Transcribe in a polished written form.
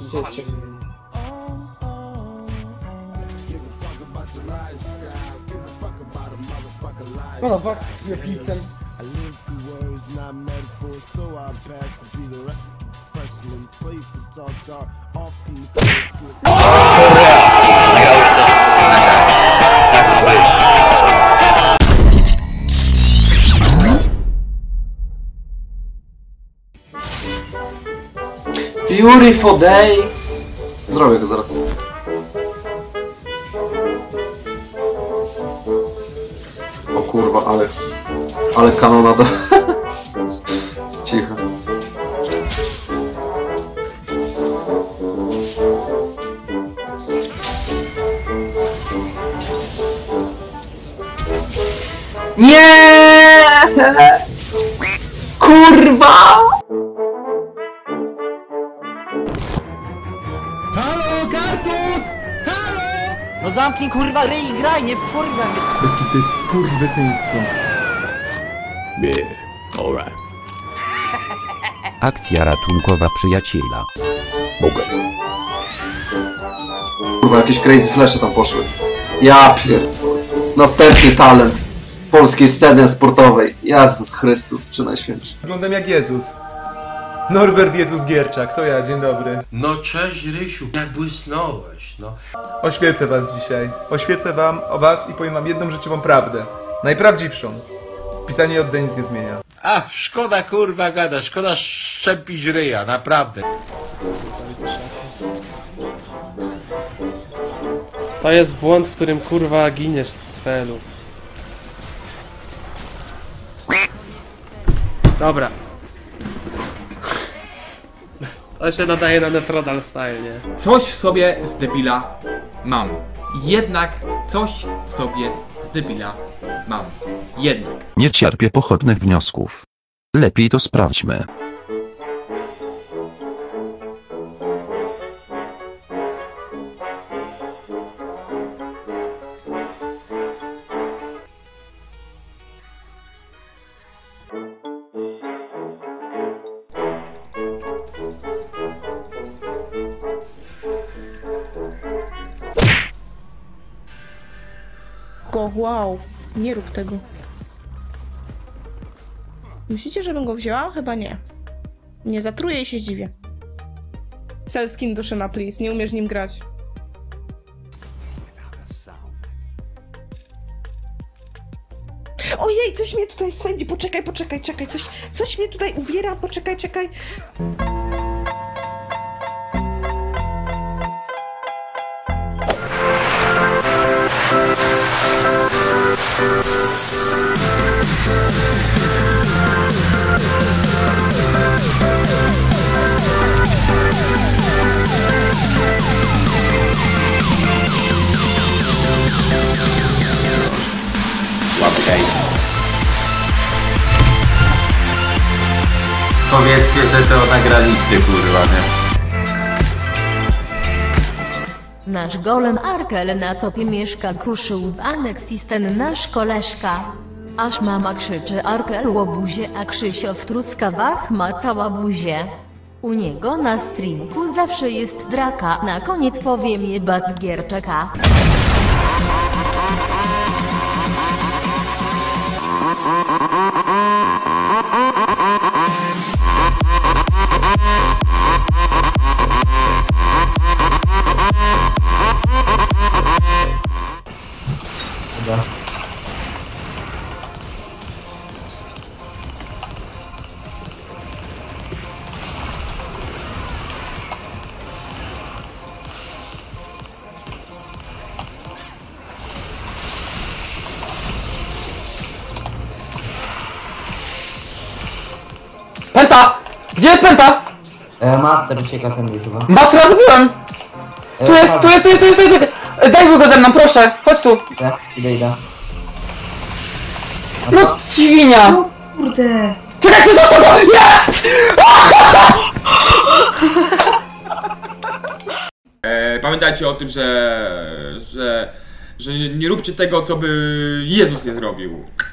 Gdzie jest czerwony? No no, Wax z pizzem. Beautiful day! Zrobię go zaraz. O kurwa, ale kanonada. Cicho. Nie! Kurwa! Halo, Kartus! Halo! No zamknij kurwa ryj i graj, nie wkurwaj mnie! Bezkif, to jest skurwysyństwo. Alright. Akcja ratunkowa przyjaciela. Mogę. Kurwa, jakieś crazy flesze tam poszły. Ja pier... Następny talent polskiej sceny sportowej. Jezus Chrystus, czy najświętszy. Wyglądam jak Jezus. Norbert Jezus Gierczak, to ja, dzień dobry. No cześć Rysiu, jak błysnąłeś, no. Oświecę was dzisiaj. Oświecę wam o was i powiem wam jedną życiową prawdę. Najprawdziwszą. Pisanie od D nic nie zmienia. Ach, szkoda kurwa gada, szkoda szczepić ryja, naprawdę. To jest błąd, w którym kurwa giniesz, cfelu. Dobra. To się nadaje na Netrodal style, nie? Coś w sobie z debila mam. Jednak coś w sobie z debila mam. Jednak. Nie cierpię pochodnych wniosków. Lepiej to sprawdźmy. Wow, nie rób tego. Myślicie, żebym go wzięła? Chyba nie. Nie zatruję i się zdziwię. Selskin Duszyna, please, nie umiesz nim grać. Ojej, coś mnie tutaj swędzi, poczekaj, czekaj, coś mnie tutaj uwiera, poczekaj. Powiedzcie, że to nagraliście, kurwa, nie? Nasz golem Arkel na topie mieszka, kruszył w Anexisten nasz koleżka. Aż mama krzyczy Arkel łobuzie, a Krzysio w truskawach ma cała buzię. U niego na streamku zawsze jest draka, na koniec powiem jebać Gierczaka. Penta! Gdzie jest Penta? Master ucieka tędy chyba. Mastera zabiłem! Tu jest! Daj go ze mną, proszę! Chodź tu! Idę. No świnia! O kurde! Czekaj, ty zostaw go! Jest! Pamiętajcie o tym, że nie róbcie tego, co by Jezus nie zrobił.